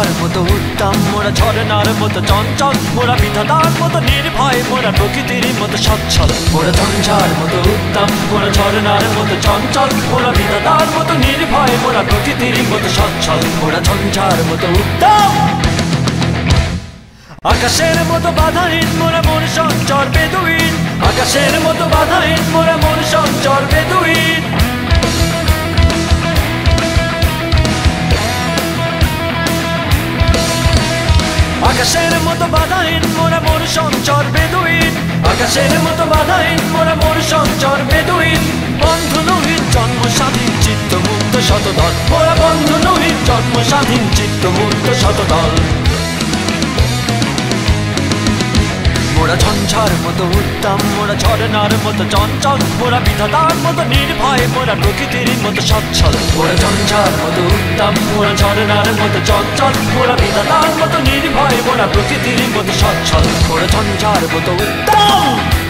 ঝঞ্ঝার মতো উত্তম, মোরা ঝরনার মতো চঞ্চল, মোরা বিধাতার মতো নির্ভয়, মোরা প্রকৃতির মতো সচ্ছল। মোরা ঝঞ্ঝার মতো উত্তম, মোরা ঝরনার মতো চঞ্চল, মোরা বিধাতার মতো নির্ভয়, মোরা প্রকৃতির মতো সচ্ছল। মোরা ঝঞ্ঝার মতো উত্তম, আকাশের মতো বাধাহীন, মোরা মন সঞ্চর বেদুইন। আকাশের মতো বাধাহীন, মোরা মন সঞ্চর বেদুইন। আকাশের মতো বাধাহীন, মোরা মন সঞ্চর বেদুইন। আকাশের মতো বাধাহীন, মোরা মন সঞ্চর বেদুইন। বন্ধু নহিত জন্ম স্বাধীন, চিত্ত মুক্ত শতদল। মোরা বন্ধু নহিত জন্ম স্বাধীন, চিত্ত মুক্ত শতদল। মোরা ঝঞ্ঝার মতো উত্তম, মোরা ঝরনার মতো চঞ্চল, মোরা বিধাতার মতো নির্ভয়, মোরা প্রকৃতির মতো সচ্ছল। মোরা ঝঞ্ঝার মতো উত্তম, মোরা ঝরনার মতো চঞ্চল, মোরা বিধাতার মতো নির্ভয়, মোরা প্রকৃতির মতো সচ্ছল। মোরা ঝঞ্ঝার মতো উত্তম।